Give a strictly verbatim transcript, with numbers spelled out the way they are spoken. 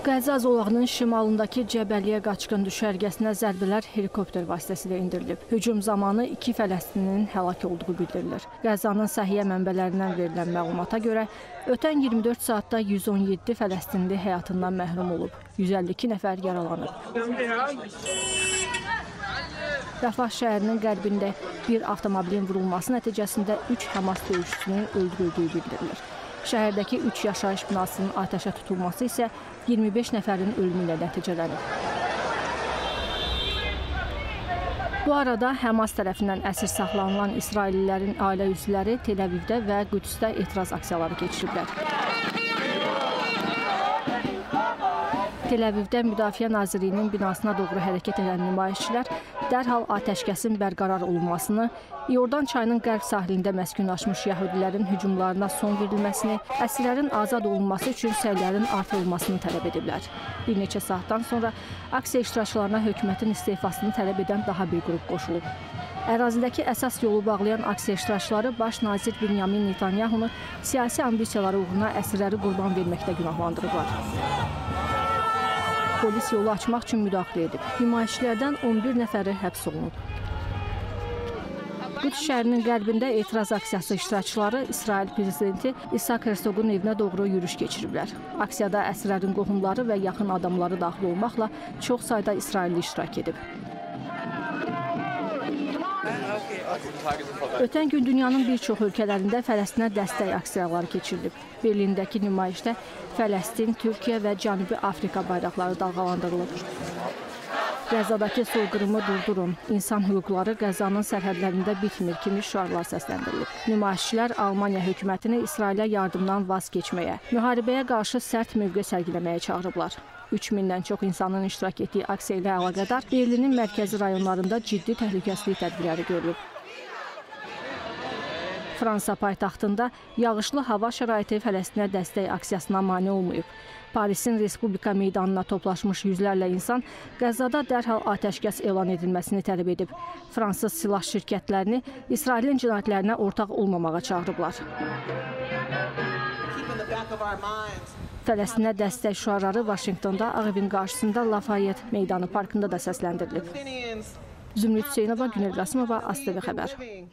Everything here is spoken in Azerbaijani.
Qəzza zolağının şimalındakı Cəbəliyyə qaçqın düşərgəsinə zərbələr helikopter vasitəsilə indirilib. Hücum zamanı iki Fələstinlinin həlak olduğu bildirilir. Qəzzanın səhiyyə mənbələrindən verilən məlumata görə, ötən iyirmi dörd saatda yüz on yeddi Fələstinli həyatından məhrum olub, yüz əlli iki nəfər yaralanıb. Rəfah şəhərinin qərbində bir avtomobilin vurulması nəticəsində üç Həmas döyüşçüsünün öldürüldüyü bildirilir. Şəhərdəki üç yaşayış binasının atəşə tutulması isə iyirmi beş nəfərin ölümü ilə nəticələnib. Bu arada Həmas tərəfindən əsir saxlanılan İsraillilərin ailə üzvləri Tel-Əvivdə və Qüdsdə etiraz aksiyaları keçiriblər. Tel-Əvivdə Müdafiə Nazirliyinin binasına doğru hərəkət edən nümayişçilər dərhal atəşkəsin bərqərar olunmasını, İordan çayının qərb sahilində məskunlaşmış yəhudilərin hücumlarına son verilməsini, əsirlərin azad olunması üçün səylərin artırılmasını tələb ediblər. Bir neçə saatdan sonra aksiya iştirakçılarına hökumətin istefasını tələb edən daha bir qrup qoşulub. Ərazidəki əsas yolu bağlayan aksiya iştirakçıları baş nazir Benyamin Netanyahunu siyasi ambisiyaları uğruna əsirləri qurban verməkdə günahlandırıblar. Polis yolu açmaq üçün müdaxilə edib. Nümayişçilərdən on bir nəfəri həbs olunub. Qüds şəhərinin qərbində etiraz aksiyası iştirakçıları İsrail prezidenti İshak Herzoqun evinə doğru yürüş keçiriblər. Aksiyada əsirlərin qohumları və yaxın adamları daxil olmaqla çox sayda İsrailli iştirak edib. Ötən gün dünyanın bir çox ölkələrində Fələstinə dəstək aksiyaları keçirilib. Berlindəki nümayişdə Fələstin, Türkiyə və Cənubi Afrika bayraqları dalğalandırılıb. Qəzzadakı soyqırımı durdurun, insan hüquqları Qəzzanın sərhədlərində bitmir kimi şüarlar səsləndirilib. Nümayişçilər Almaniya hökumətini İsrailə yardımdan vaz keçməyə, müharibəyə qarşı sərt mövqe sərgiləməyə çağırıblar. üç mindən çox insanın iştirak etdiyi aksiya ilə əlaqədar Berlinin mərkəzi rayonlarında ciddi təhlükəsizlik tədbirləri görülüb. Fransa paytaxtında yağışlı hava şəraiti Fələstinə dəstək aksiyasına mane olmayıb. Parisin Respublika meydanına toplaşmış yüzlərlə insan Qəzzada dərhal atəşkəs elan edilməsini tələb edib. Fransız silah şirkətlərini İsrailin cinayətlərinə ortaq olmamağa çağırıblar. Fələstinə dəstək şüarları Vaşinqtonda Ağ Evin qarşısında Lafayette meydanı parkında da səsləndirilib. Zümrüd Hüseynova, Günel Qasımova, AzTV xəbər.